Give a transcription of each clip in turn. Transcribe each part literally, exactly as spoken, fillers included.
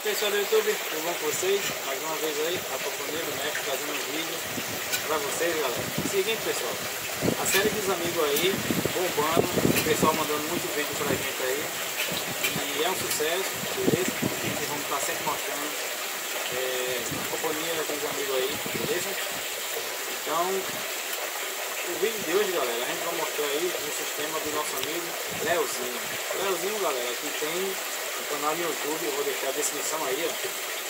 pessoal do YouTube, tudo bom com vocês? Mais uma vez aí, a Companhia do Mestre trazendo um vídeo pra vocês, galera. Seguinte, pessoal, a série dos amigos aí, bombando, o pessoal mandando muito vídeo pra gente aí, e é um sucesso, beleza? E vamos estar sempre mostrando é, a Companhia dos amigos aí, beleza? Então, o vídeo de hoje, galera, a gente vai mostrar aí o sistema do nosso amigo Leozinho. Leozinho, galera, que tem o canal no YouTube, eu vou deixar a descrição aí, ó.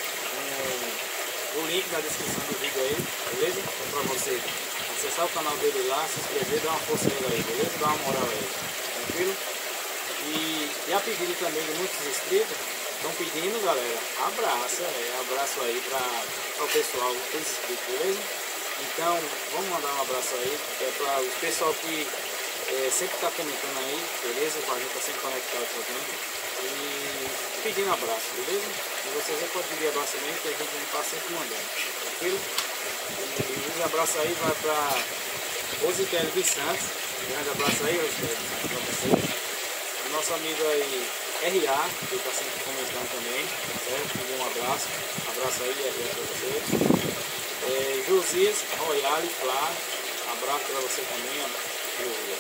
Um, o link na descrição do vídeo aí, beleza? É pra você acessar o canal dele lá, se inscrever, dar uma força nele aí, beleza? Dar uma moral aí, tranquilo? E, e a pedido também de muitos inscritos, estão pedindo, galera, abraça, é, abraço aí para o pessoal que tem inscrito, beleza? Então, vamos mandar um abraço aí, é para o pessoal que é, sempre está comentando aí, beleza? A gente está sempre conectado com a gente. E pedindo abraço, beleza? E vocês já podem pedir abraço também, que a gente está sempre mandando, tranquilo? E os abraços aí vai para Rosiquel dos Santos, um grande abraço aí, Rosiquel, para vocês. O nosso amigo aí, R A, que está sempre comentando também, certo? Pedir um abraço, um abraço aí, R A, para vocês. É, Josias Royale Flá, abraço para você também, Josias.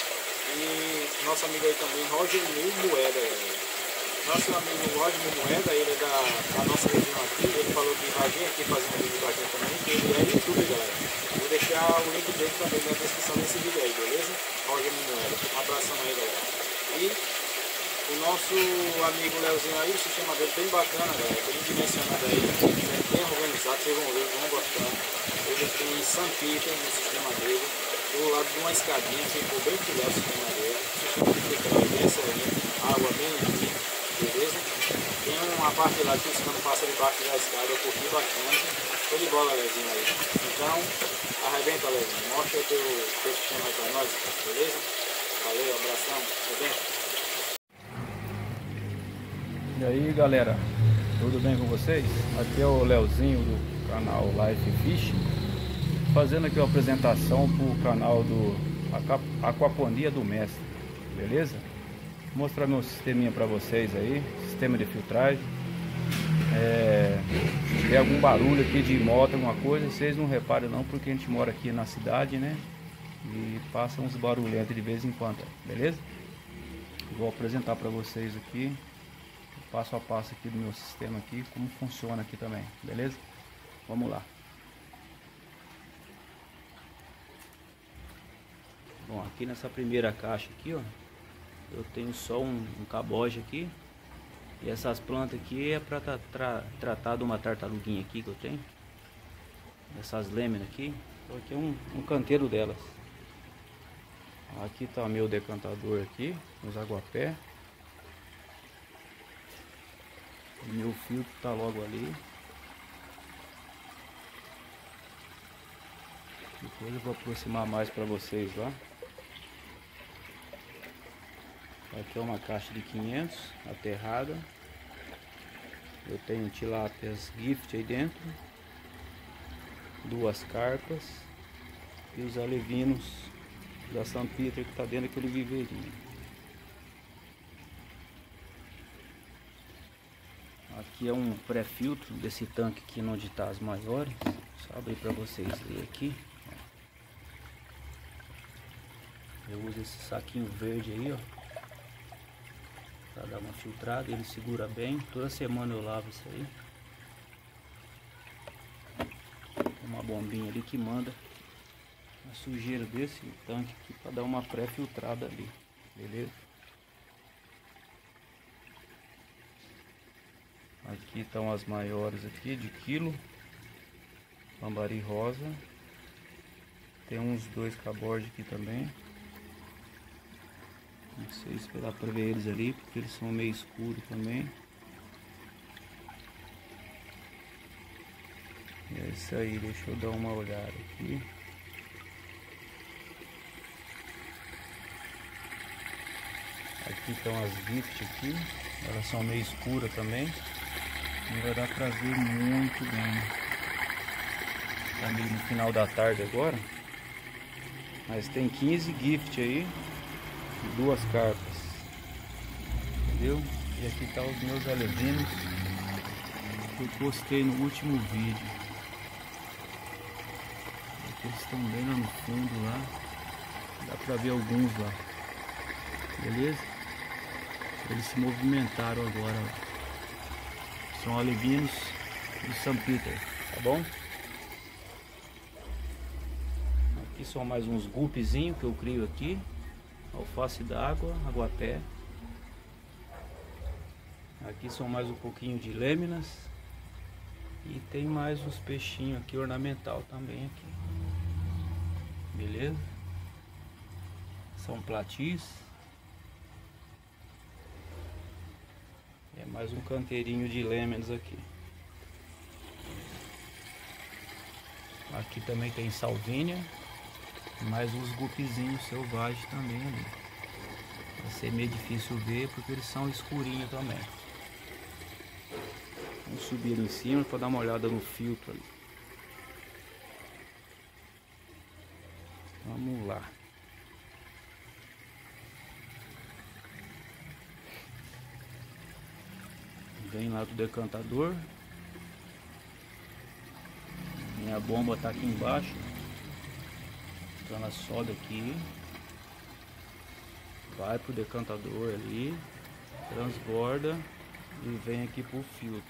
E nosso amigo aí também, Roger Mil Moeda. Nosso amigo Roger Mil Moeda, ele é da, da nossa região aqui, ele falou que vai vir aqui fazer um vídeo pra gente também, que ele é YouTube, galera. Vou deixar o link dele também na descrição desse vídeo aí, beleza? Roger Mil Moeda. Um abração aí, galera. E o nosso amigo Leozinho aí, o sistema dele bem bacana, galera, bem dimensionado aí, bem organizado, vocês vão ver, vão gostar. Ele tem San Peter no sistema dele, do lado de uma escadinha, ficou bem filé o sistema dele, o sistema de filtragem bem excelente, água bem limpinha, beleza? Tem uma parte lá que o cano passa debaixo da escada, eu curti bastante, foi de bola, Leozinho aí. Então, arrebenta, Leozinho, mostra o teu, teu sistema aí pra nós, beleza? Valeu, abração, arrebenta. E aí, galera, tudo bem com vocês? Aqui é o Leozinho do canal Life Fish, fazendo aqui uma apresentação para o canal do Aquaponia do Mestre, beleza? Vou mostrar meu sisteminha para vocês aí, sistema de filtragem. É, se tem algum barulho aqui de moto, alguma coisa, vocês não reparem não, porque a gente mora aqui na cidade, né? E passa uns barulhentos de vez em quando, beleza? Vou apresentar para vocês aqui passo a passo aqui do meu sistema aqui, como funciona aqui também, beleza? Vamos lá. Bom, aqui nessa primeira caixa aqui, ó, eu tenho só um, um caboje aqui, e essas plantas aqui é para tra tra tratar de uma tartaruguinha aqui que eu tenho, essas lâminas aqui. Então aqui é um, um canteiro delas. Aqui tá meu decantador aqui, os aguapé. O meu filtro tá logo ali. Depois eu vou aproximar mais para vocês lá. Aqui é uma caixa de quinhentos aterrada. Eu tenho tilápias gift aí dentro, duas carpas e os alevinos da San Peter que tá dentro daquele viveirinho. Aqui é um pré-filtro desse tanque aqui onde está as maiores. Só abrir para vocês verem aqui. Eu uso esse saquinho verde aí, ó, para dar uma filtrada. Ele segura bem. Toda semana eu lavo isso aí. Tem uma bombinha ali que manda a sujeira desse tanque aqui para dar uma pré-filtrada ali, beleza? Aqui estão as maiores aqui de quilo, lambari rosa. Tem uns dois cabordes aqui também. Não sei se dá para ver eles ali, porque eles são meio escuros também. E é isso aí, deixa eu dar uma olhada aqui. Aqui estão as gift aqui, elas são meio escuras também. Não vai dar pra ver muito bem. Tá meio no final da tarde agora. Mas tem quinze gift aí. E duas carpas. Entendeu? E aqui tá os meus alevinos. eu postei no último vídeo. Aqui eles estão bem lá no fundo lá. Dá pra ver alguns lá. Beleza? Eles se movimentaram agora. São alevinos de São Peter, tá bom? Aqui são mais uns guppizinhos que eu crio aqui. Alface d'água, aguapé. Aqui são mais um pouquinho de lêminas. E tem mais uns peixinhos aqui ornamental também aqui. Beleza? São platis. É mais um canteirinho de lêminas aqui. Aqui também tem salvinha. Mais uns guppizinhos selvagens também ali. Vai ser meio difícil ver porque eles são escurinhos também. Vamos subir ali em cima para dar uma olhada no filtro ali. Vamos lá. Vem lá do decantador. Minha bomba tá aqui embaixo. Então ela sobe aqui. Vai pro decantador ali. Transborda. E vem aqui pro filtro.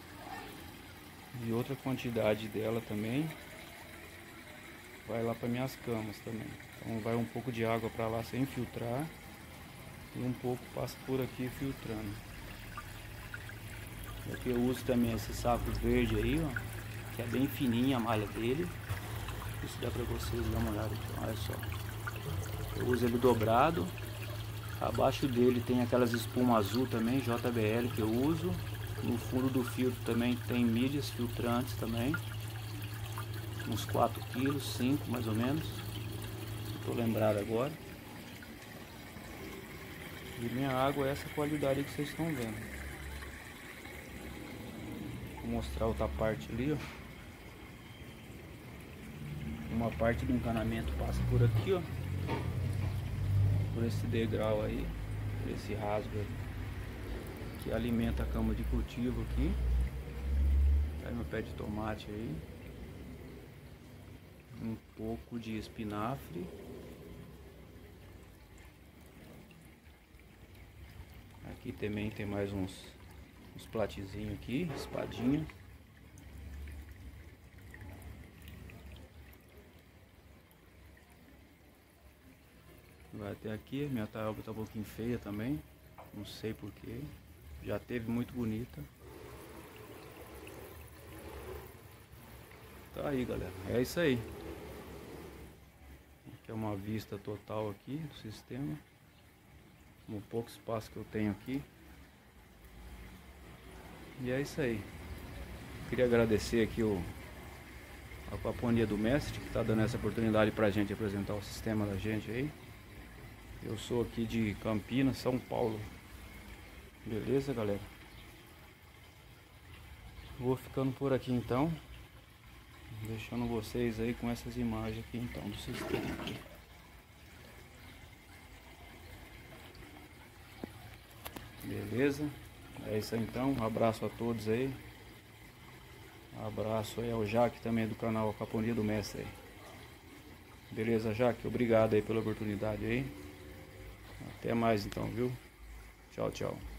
E outra quantidade dela também vai lá para minhas camas também. Então vai um pouco de água para lá sem filtrar. E um pouco passa por aqui filtrando. Aqui eu uso também esse saco verde aí, ó, que é bem fininha a malha dele. Isso dá para vocês dar uma olhada aqui, olha só. Eu uso ele dobrado. Abaixo dele tem aquelas espumas azul também, J B L, que eu uso. No fundo do filtro também tem milhas filtrantes também. Uns quatro quilos, cinco mais ou menos. Estou lembrado agora. E minha água é essa qualidade que vocês estão vendo. Vou mostrar outra parte ali, ó. Uma parte do encanamento passa por aqui, ó. Por esse degrau aí, por esse rasgo aí, que alimenta a cama de cultivo aqui. Tá aí meu pé de tomate aí. Um pouco de espinafre. Aqui também tem mais uns, uns platezinhos aqui, espadinha. Vai até aqui, minha tábua tá um pouquinho feia também, não sei porquê, já teve muito bonita. Tá aí, galera, é isso aí. Aqui é uma vista total aqui do sistema, no pouco espaço que eu tenho aqui. E é isso aí. Queria agradecer aqui o a Aquaponia do Mestre, que tá dando essa oportunidade pra gente apresentar o sistema da gente aí. Eu sou aqui de Campinas, São Paulo. Beleza, galera? Vou ficando por aqui então. Deixando vocês aí com essas imagens aqui então do sistema aqui. Beleza? É isso aí então. Um abraço a todos aí. Um abraço aí ao Jaque também do canal Aquaponia do Mestre aí. Beleza, Jaque? Obrigado aí pela oportunidade aí. Até mais então, viu? Tchau, tchau.